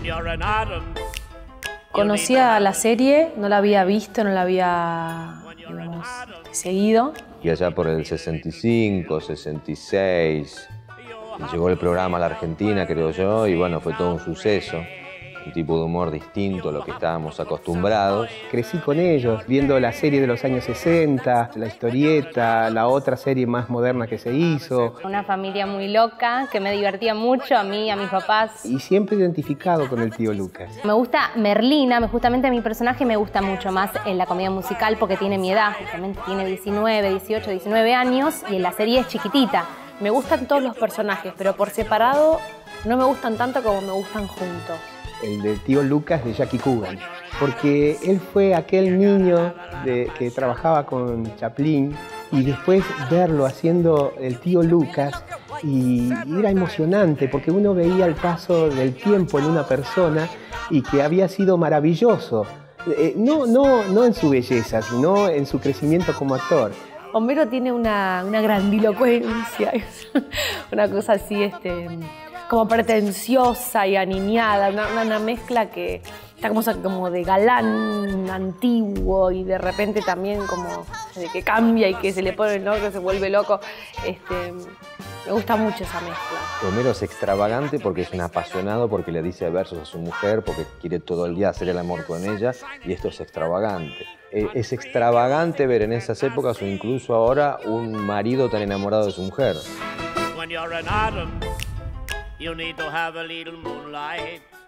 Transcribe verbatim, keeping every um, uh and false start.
Conocía la serie, no la había visto, no la había, digamos, seguido. Y allá por el sesenta y cinco, sesenta y seis, llegó el programa a la Argentina, creo yo, y bueno, fue todo un suceso. Un tipo de humor distinto a lo que estábamos acostumbrados. Crecí con ellos, viendo la serie de los años sesenta, la historieta, la otra serie más moderna que se hizo. Una familia muy loca, que me divertía mucho, a mí, a mis papás. Y siempre identificado con el tío Lucas. Me gusta Merlina, justamente mi personaje me gusta mucho más en la comedia musical porque tiene mi edad, justamente tiene diecinueve, dieciocho, diecinueve años y en la serie es chiquitita. Me gustan todos los personajes, pero por separado no me gustan tanto como me gustan juntos. El del tío Lucas de Jackie Coogan, porque él fue aquel niño de, que trabajaba con Chaplin y después verlo haciendo el tío Lucas y, y era emocionante porque uno veía el paso del tiempo en una persona y que había sido maravilloso, eh, no, no, no en su belleza, sino en su crecimiento como actor. Homero tiene una, una grandilocuencia, una cosa así, este... como pretenciosa y aniñada, una, una mezcla que está como, como de galán antiguo y de repente también como de que cambia y que se le pone el loco, se vuelve loco. Este, me gusta mucho esa mezcla. Homero es extravagante porque es un apasionado, porque le dice versos a su mujer, porque quiere todo el día hacer el amor con ella, y esto es extravagante. Es extravagante ver en esas épocas o incluso ahora un marido tan enamorado de su mujer. You need to have a little moonlight.